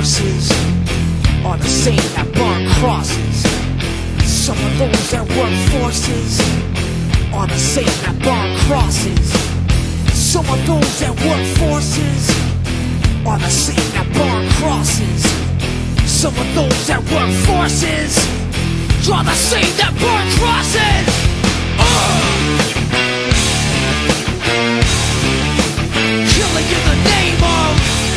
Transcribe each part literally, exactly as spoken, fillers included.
forces are the same that burn crosses. Some of those that work forces are the same that burn crosses. Some of those that work forces are the same that burn crosses. Some of those that work forces are the same that burn crosses. Uh! Killing in the name of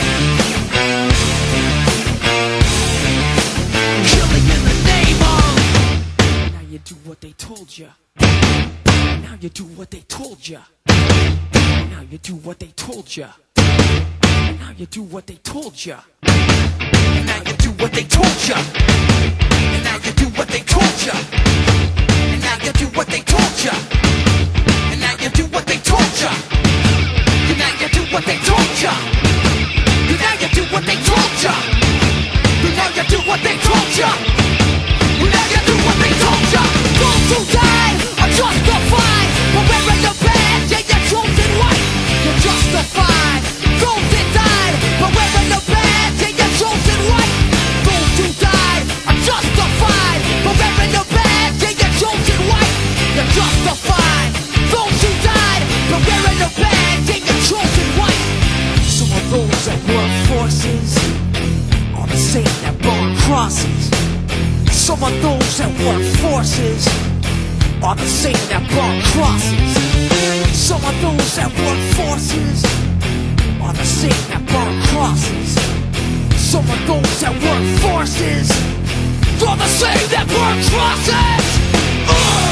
Killing in the name of. Now you do what they told ya. Now you do what they told ya. Now you do what they told ya. Now you do what they told ya. Now you do what they told ya. And now you do what they told ya. And now you do what they told ya. And now you do what they told ya. And now you do what they told ya. And now you do what they told ya. And now you do what they told ya. And now you do what they told ya. Those who died are justified for wearing the badge and you're chosen white. You're justified. Those that died for wearing the badge and you're chosen white. Those who died are justified for wearing the badge and you're chosen white. You're justified. Those who died for wearing the badge and you're chosen white. Some of those that work forces are the same that burn crosses. Some of those that work forces are the same that burn crosses. Some of those that work forces are the same that burn crosses. Some of those that work forces are the same that burn crosses. Uh!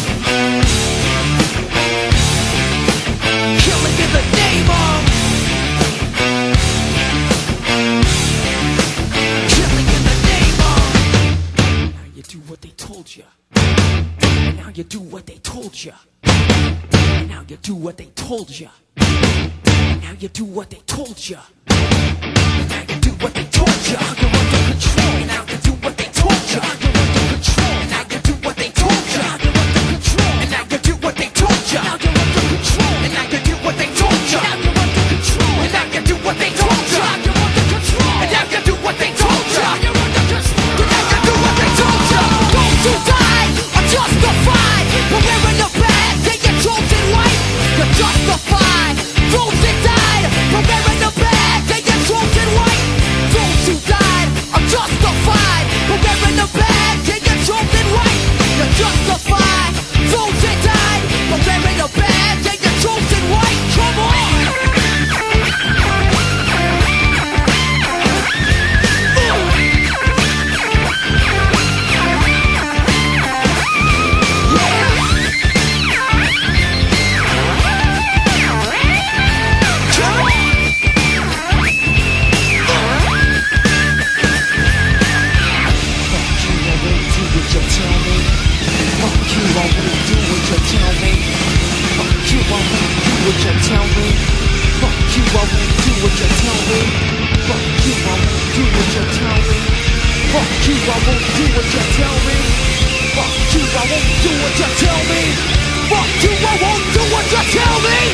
Killing in the name of Killing in the name of. Now you do what they told ya. Now you do what they told ya. Now you do what they told ya. Now you do what they told ya. Now you do what they told ya. You're under control. Now you do what they told ya. You're under control. Now you do what they told ya. You're under control. And now you do what they told ya. Now you're under control. And now you do what they told ya. Now you're under control. And now you do what they told ya. You're under control. And now you do what they told ya. You're under control. And now you do what they told ya. Those who died are justified for wearing the badge and you're chosen white. You're justified. Those that died for wearing the badge and you're chosen white. Those who died are justified for wearing the badge and you're chosen white. You're justified. Those that died for wearing the badge and you're chosen white. Come on! Fuck you, I won't do what you tell me. Fuck you, I won't do what you tell me.